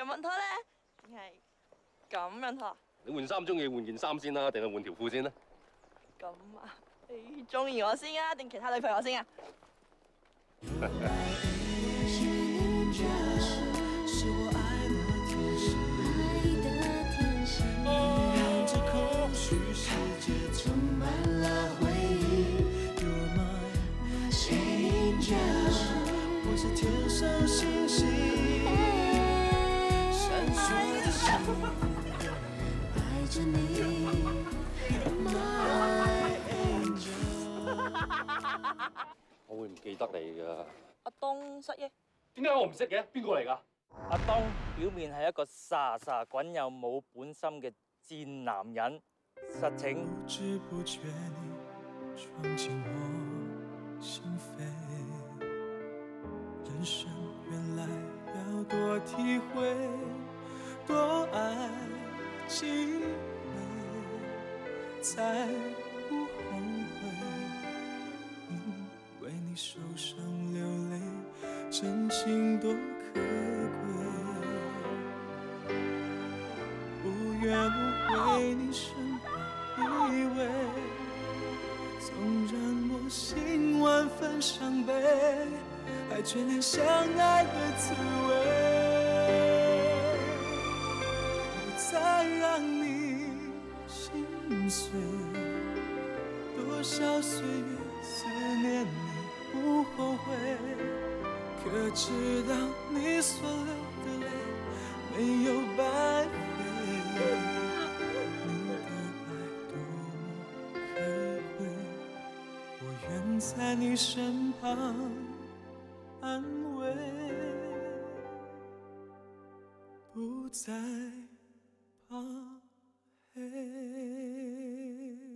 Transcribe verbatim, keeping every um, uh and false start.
樣拖咧？定係咁樣拖？ 你換衫中意換件衫先啦，定係換條褲先啦？ 咁啊，你中意我先啊，定其他女朋友先啊？ 我是天上星星，闪烁的星，爱着你 ，My angel。 我會唔記得你噶。 阿東失憶， 點解我唔識嘅？邊個嚟㗎？ 阿東表面係一個沙沙滾又冇本心嘅賤男人，實情。 不知不覺你闖進我心扉，人生原來要多體會，多愛幾回，才不後悔。因為你受傷流淚，真情多可貴。無怨無悔，你身旁依偎，縱然我心萬分傷悲，還眷戀相愛的滋味，不再讓你心碎。多少歲月思念你不後悔，可知道你所流的淚沒有白費。你的愛多麼可貴，我願在你身旁安慰，不再怕黑。